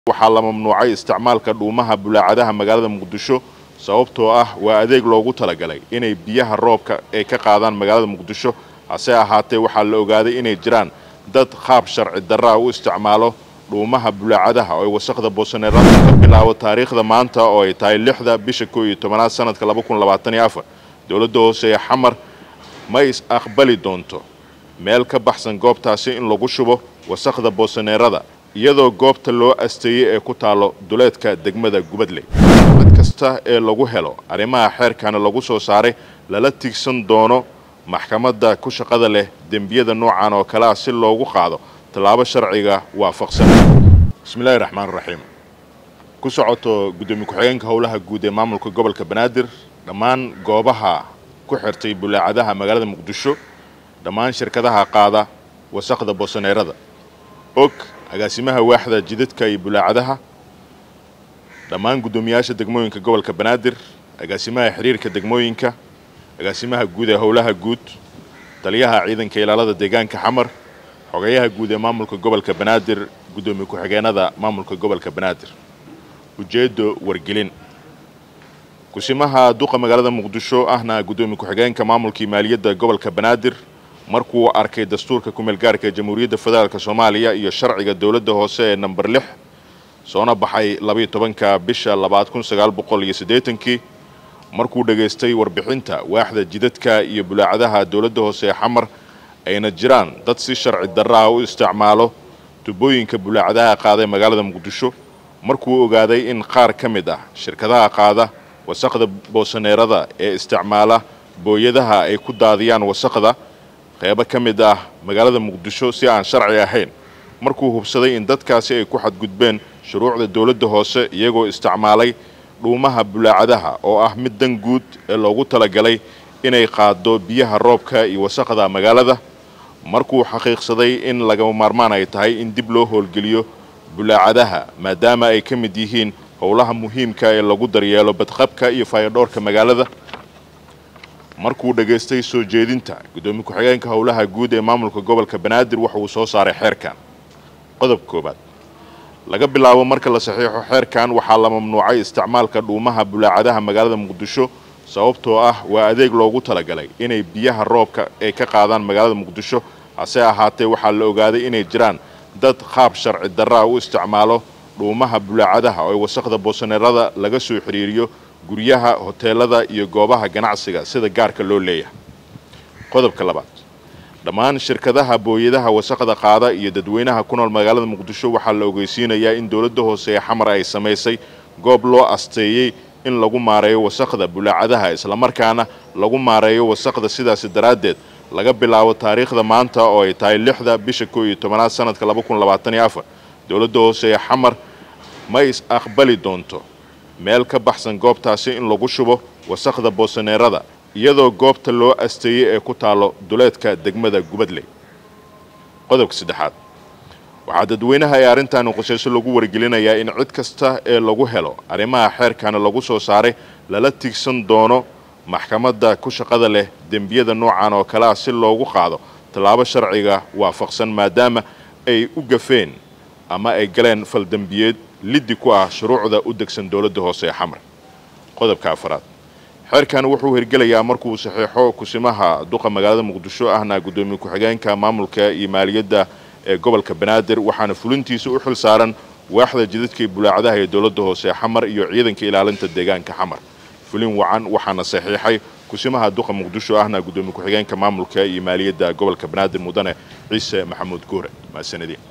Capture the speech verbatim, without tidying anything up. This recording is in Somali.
waxaa la mamnuucay isticmaalka dhuumaha bulaacadaha magaalada Muqdisho sababtoo ah waa adeeg loogu talagalay inay biyaha roobka ay ka qaadaan magaalada Muqdisho hase ahaatee waxaa la ogaaday inay jiraan dad qaab sharci darro u isticmaalo dhuumaha bulaacadaha oo wasaqda boosaneerada ka bilaabo taariikhda maanta oo ay tahay lixda bisha koow iyo tobnaad sanadka laba kun labaatan iyo afar dawladda hoose ee Xamar ma is aqbali doonto meel ka baxsan goobtaasi in lagu shubo wasaqda boosaneerada iyadoo goobta loo asteeyay ee ku taalo duleedka degmada Gubadley mid kasta ee lagu helo arrimaha xeerkan lagu soo saaray lala tigsan doono maxkamadda ku shaqada leh dembiyada noocan oo kala si loogu qaado talaabo sharciga waafaqsan bismillaahir rahmaanir rahiim ku socoto gudoomiye ku-xigeenka howlaha guud ee maamulka gobolka Banaadir dhammaan goobaha ku xirtay bulaacadaha magaalada Muqdisho dhammaan shirkadaha qaada wasaqda boosaneerada og agaasimaha waaxda jidadka iyo bulaacadaha dhammaan gudoomiyaasha degmooyinka gobolka Banaadir agaasimaha xiriirka degmooyinka agaasimaha guud ee howlaha guud taliyaha ciidanka ilaalada deegaanka Xamar xogayaha guud ee maamulka gobolka Banaadir gudoomiye ku-xigeenada maamulka gobolka Banaadir ujeedo wargelin kusimaha duqa magaalada Muqdisho ahna gudoomiye ku-xigeenka maamulka maaliyadda gobolka Banaadir markuu arkay dastuurka ku meel gaarka ee Jamhuuriyadda Federaalka Soomaaliya iyo sharciga dawladda hoose ee number lix soona baxay laba iyo tobanka bisha labaad kun sagaal boqol iyo siddeetan markuu dhageystay warbixinta waaxda jidadka iyo bulaacadaha dawladda hoose ee Xamar ayna jiraan dad si sharci darro u isticmaalo tubooyinka bulaacadaha qaaday magaalada Muqdisho markuu ogaaday in qaar ka mid ah shirkadaha qaada wasaqda boosaneerada ee isticmaala booyadaha ay ku daadiyaan wasaqda qaybo ka mid ah magaalada Muqdisho si aan sharci ahayn markuu hubsaday in dadkaasi ay ku xadgudbeen shuruucda dawladda hoose iyagoo isticmaalay dhuumaha bulaacadaha oo ah mid dan guud ee loogu talagalay inay qaado biyaha roobka iyo wasaqda magaalada markuu xaqiiqsaday in laga maarmaan ay tahay in dib loo howlgeliyo bulaacadaha maadaama ay ka mid yihiin howlaha muhiimka ee lagu daryeelo badqabka iyo fayadhoorka magaalada markuu dhageystay soo jeedinta gudoomiye ku-xigeenka howlaha guud ee maamulka gobolka Banaadir waxa uu soo saaray xeerkan qodob koobaad laga bilaabo marka la saxiixo xeerkan waxaa la mamnuucay isticmaalka dhuumaha bulaacadaha magaalada Muqdisho sababtoo ah waa adeeg loogu talagalay inay biyaha roobka ay ka qaadaan magaalada Muqdisho hase ahaatee waxaa la ogaaday inay jiraan dad qaab sharci darro u isticmaalo dhuumaha bulaacadaha oo wasaqda boosaneerada laga soo xiriiriyo guryaha hoteelada iyo goobaha ganacsiga sida gaarka loo leeyahay qodobka labaad dhammaan shirkadaha booyadaha wasaqda qaada iyo dadweynaha ku nool magaalada Muqdisho waxaa la ogeysiinayaa in dawladda hoose ee Xamar ay sameysay goob loo asteeyay in lagu maareeyo wasaqda bulaacadaha isla markaana lagu maareeyo wasaqda sidaas daraadeed laga bilaabo taariikhda maanta oo ay tahay lixda bisha koow iyo tobnaad sanadka laba kun labaatan iyo afar dawladda hoose ee Xamar ma is aqbali doonto meel ka baxsan goobtaasi in lagu shubo wasaqda boosaneerada iyadoo goobta loo asteeyay ee ku taalo duleedka degmada Gubadley qodobka saddexaad waxaa dadweynaha ay arrintan qosayso lagu wargelinayaa in cid kasta ee lagu helo arrimaha xeerkan lagu soo saaray lala tigsan doono maxkamadda ku shaqada leh dembiyada noocan oo kala si loogu qaado talaabo sharciga waafaqsan maadaama ay u gafeen ama ay galeen fal dambiyeed liddi ku ah shuruucda u degsan dawladda hoose ee Xamar qodobka afraad xeerkan wuxuu hirgelayaa markuu saxiixo kusimaha duqa magaalada Muqdisho ahna gudoomiye ku-xigeenka maamulka iyo maaliyadda ee gobolka Banaadir waxaana fulintiisa u xil saaran waaxda jidadka bulaacadaha ee dawladda hoose ee Xamar iyo ciidanka ilaalinta deegaanka Xamar fulin wacan waxaana saxiixay kusimaha duqa Muqdisho ahna gudoomiye ku-xigeenka maamulka iyo maaliyadda gobolka Banaadir mudane Ciise Maxamuud Guure ma sanadii